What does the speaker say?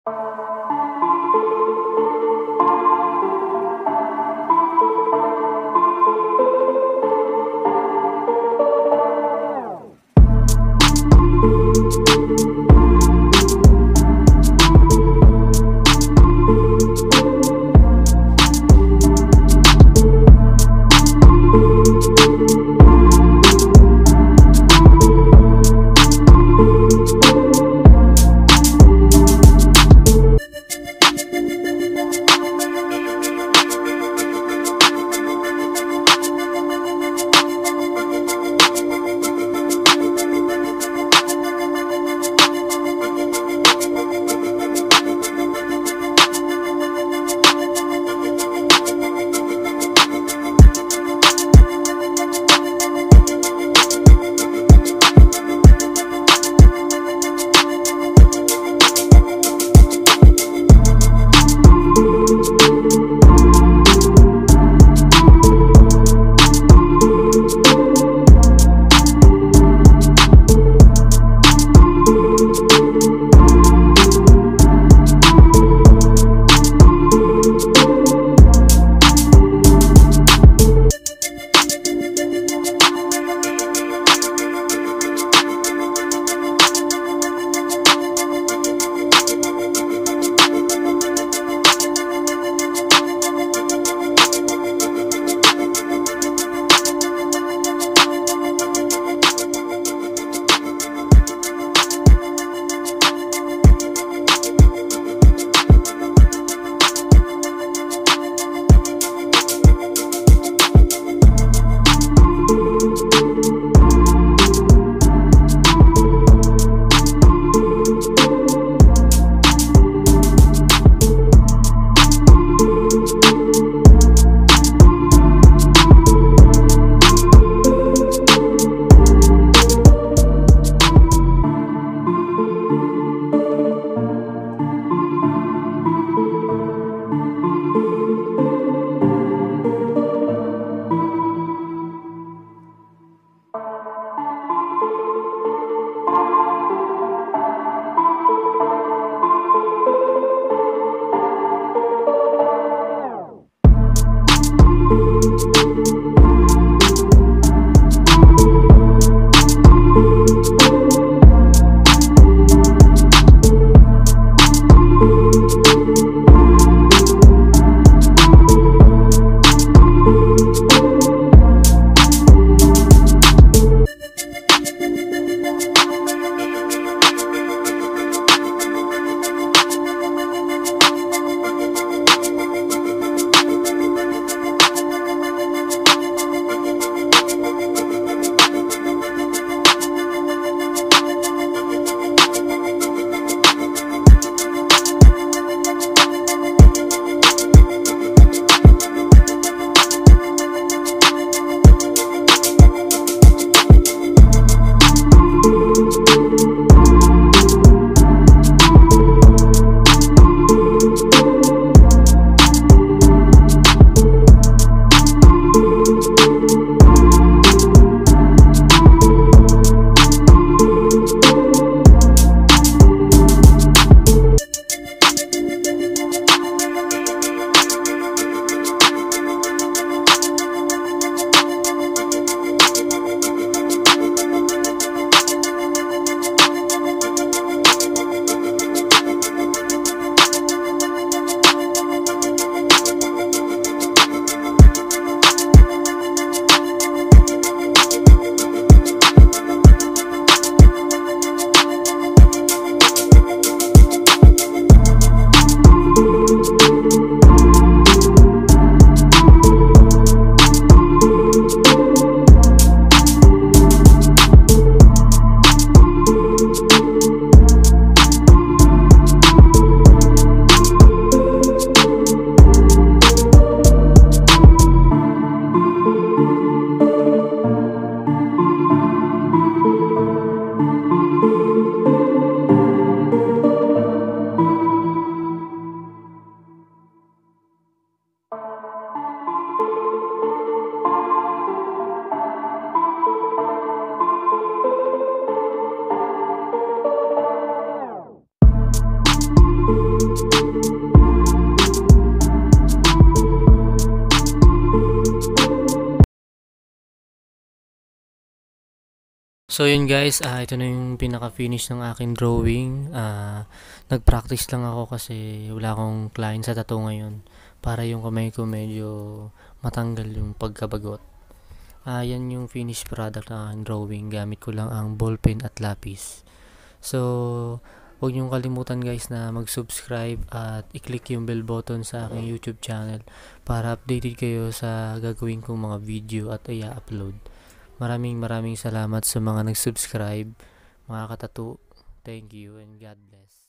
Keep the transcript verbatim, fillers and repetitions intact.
You So yun guys, ah, ito na yung pinaka-finish ng aking drawing. Ah, nag-practice lang ako kasi wala akong client sa tattoo ngayon. Para yung kamay ko medyo matanggal yung pagkabagot. Ah, yan yung finished product ng aking drawing. Gamit ko lang ang ballpen at lapis. So, huwag niyong kalimutan guys na mag-subscribe at i-click yung bell button sa aking YouTube channel para updated kayo sa gagawin kong mga video at i-upload. Maraming maraming salamat sa mga nag-subscribe, mga katatu. Thank you and God bless.